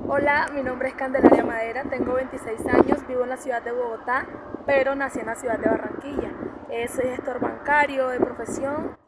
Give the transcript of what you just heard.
Hola, mi nombre es Candelaria Madera, tengo 26 años, vivo en la ciudad de Bogotá, pero nací en la ciudad de Barranquilla. Soy gestor bancario de profesión